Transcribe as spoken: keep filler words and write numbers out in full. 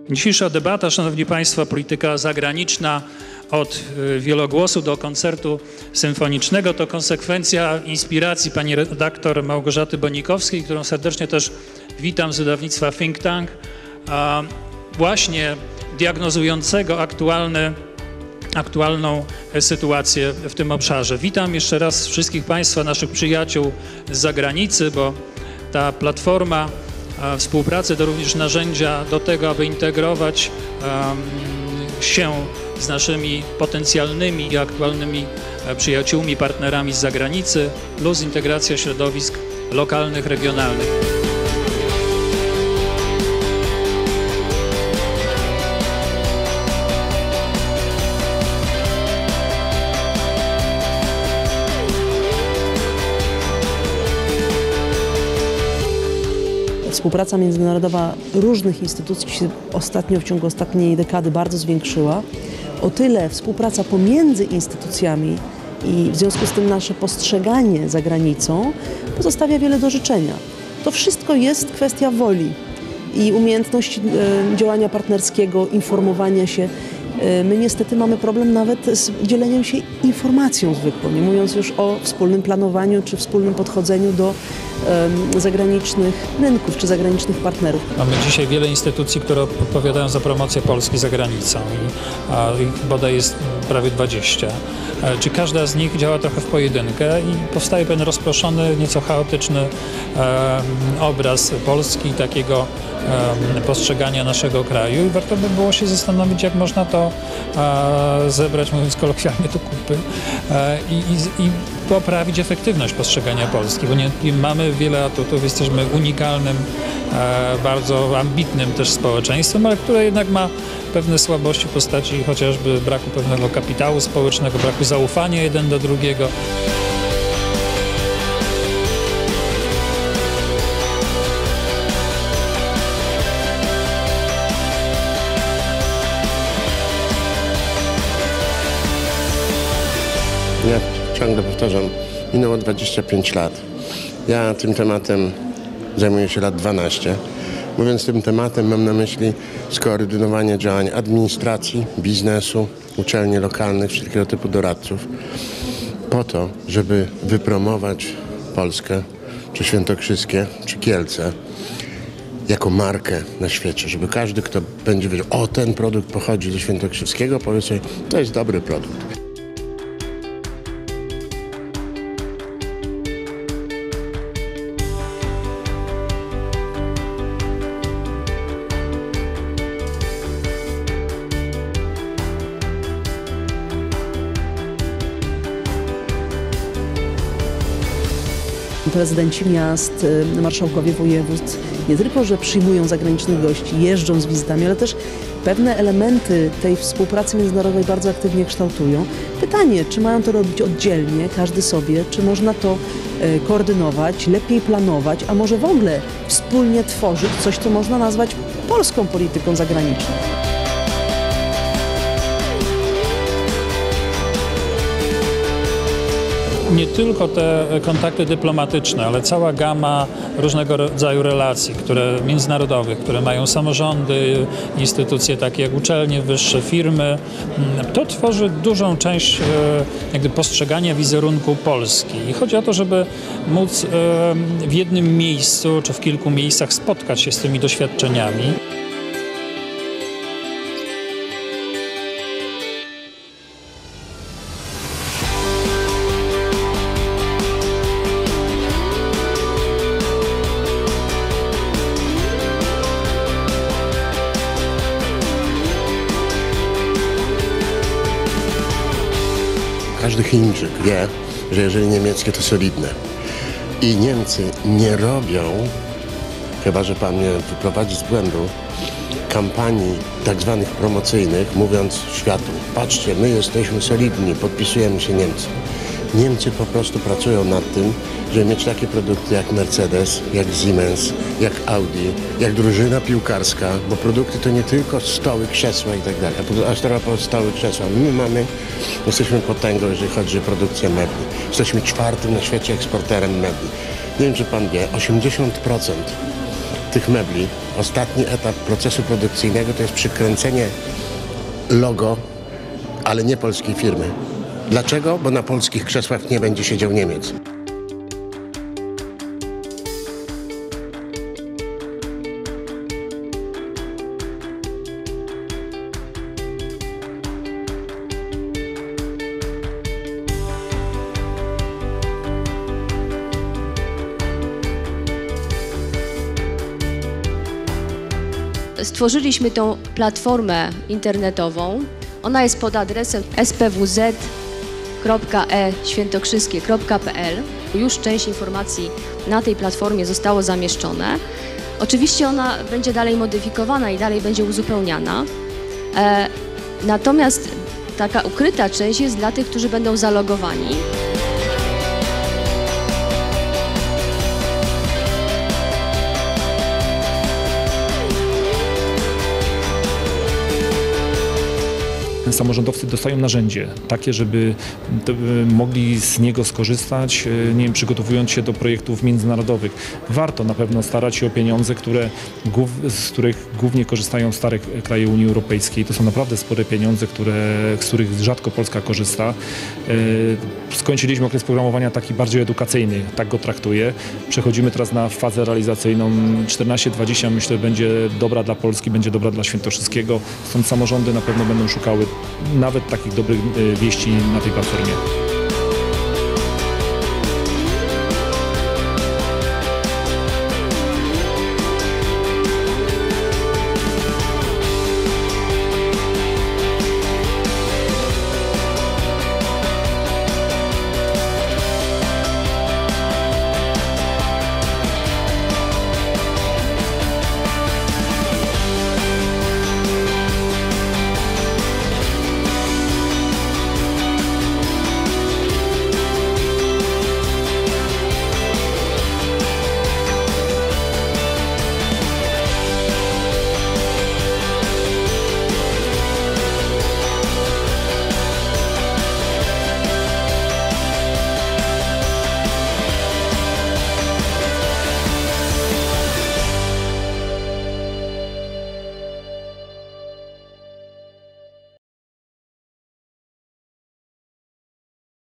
Dzisiejsza debata, szanowni państwo, polityka zagraniczna od wielogłosu do koncertu symfonicznego to konsekwencja inspiracji pani redaktor Małgorzaty Bonikowskiej, którą serdecznie też witam z wydawnictwa Think Tank, właśnie diagnozującego aktualne, aktualną sytuację w tym obszarze. Witam jeszcze raz wszystkich państwa, naszych przyjaciół z zagranicy, bo ta platforma współpracy to również narzędzia do tego, aby integrować um, się z naszymi potencjalnymi i aktualnymi przyjaciółmi, partnerami z zagranicy, plus integracja środowisk lokalnych, regionalnych. Współpraca międzynarodowa różnych instytucji się ostatnio, w ciągu ostatniej dekady bardzo zwiększyła. O tyle współpraca pomiędzy instytucjami i w związku z tym nasze postrzeganie za granicą pozostawia wiele do życzenia. To wszystko jest kwestia woli i umiejętności działania partnerskiego, informowania się. My niestety mamy problem nawet z dzieleniem się informacją zwykłą, nie mówiąc już o wspólnym planowaniu czy wspólnym podchodzeniu do um, zagranicznych rynków czy zagranicznych partnerów. Mamy dzisiaj wiele instytucji, które odpowiadają za promocję Polski za granicą i a, ich bodaj jest prawie dwadzieścia. E, czy każda z nich działa trochę w pojedynkę i powstaje pewien rozproszony, nieco chaotyczny e, obraz Polski, takiego e, postrzegania naszego kraju i warto by było się zastanowić, jak można to e, zebrać, mówiąc kolokwialnie, do kupy e, i, i, i poprawić efektywność postrzegania Polski, bo nie, mamy wiele atutów, jesteśmy unikalnym, e, bardzo ambitnym też społeczeństwem, ale które jednak ma pewne słabości w postaci chociażby braku pewnego kapitału społecznego, braku zaufania jeden do drugiego. Ja ciągle powtarzam, minęło dwadzieścia pięć lat. Ja tym tematem zajmuję się lat dwanaście. Mówiąc tym tematem, mam na myśli skoordynowanie działań administracji, biznesu, uczelni lokalnych, wszelkiego typu doradców, po to, żeby wypromować Polskę, czy Świętokrzyskie, czy Kielce, jako markę na świecie, żeby każdy, kto będzie wiedział, o, ten produkt pochodzi ze Świętokrzyskiego, powie sobie, to jest dobry produkt. Prezydenci miast, marszałkowie województw nie tylko, że przyjmują zagranicznych gości, jeżdżą z wizytami, ale też pewne elementy tej współpracy międzynarodowej bardzo aktywnie kształtują. Pytanie, czy mają to robić oddzielnie, każdy sobie, czy można to koordynować, lepiej planować, a może w ogóle wspólnie tworzyć coś, co można nazwać polską polityką zagraniczną. Nie tylko te kontakty dyplomatyczne, ale cała gama różnego rodzaju relacji, które międzynarodowych, które mają samorządy, instytucje takie jak uczelnie wyższe, firmy, to tworzy dużą część jakby postrzegania wizerunku Polski. I chodzi o to, żeby móc w jednym miejscu czy w kilku miejscach spotkać się z tymi doświadczeniami. Każdy Chińczyk wie, że jeżeli niemieckie, to solidne. I Niemcy nie robią, chyba że pan mnie wyprowadzi z błędu, kampanii tak zwanych promocyjnych, mówiąc światu, patrzcie, my jesteśmy solidni, podpisujemy się Niemcy. Niemcy po prostu pracują nad tym, żeby mieć takie produkty jak Mercedes, jak Siemens, jak Audi, jak drużyna piłkarska, bo produkty to nie tylko stoły, krzesła i tak dalej. A teraz po stoły, krzesła. My mamy, jesteśmy potęgą, jeżeli chodzi o produkcję mebli. Jesteśmy czwartym na świecie eksporterem mebli. Nie wiem, czy pan wie, osiemdziesiąt procent tych mebli, ostatni etap procesu produkcyjnego to jest przykręcenie logo, ale nie polskiej firmy. Dlaczego? Bo na polskich krzesłach nie będzie siedział Niemiec. Stworzyliśmy tą platformę internetową. Ona jest pod adresem s p w z kropka e świętokrzyskie kropka p l. Już część informacji na tej platformie zostało zamieszczone. Oczywiście ona będzie dalej modyfikowana i dalej będzie uzupełniana. E, natomiast taka ukryta część jest dla tych, którzy będą zalogowani. Samorządowcy dostają narzędzie takie, żeby mogli z niego skorzystać, nie wiem, przygotowując się do projektów międzynarodowych. Warto na pewno starać się o pieniądze, które, z których głównie korzystają stare kraje Unii Europejskiej. To są naprawdę spore pieniądze, które, z których rzadko Polska korzysta. Skończyliśmy okres programowania taki bardziej edukacyjny, tak go traktuję. Przechodzimy teraz na fazę realizacyjną. czternaście dwadzieścia myślę będzie dobra dla Polski, będzie dobra dla Świętokrzyskiego. Stąd samorządy na pewno będą szukały nawet takich dobrych wieści na tej platformie.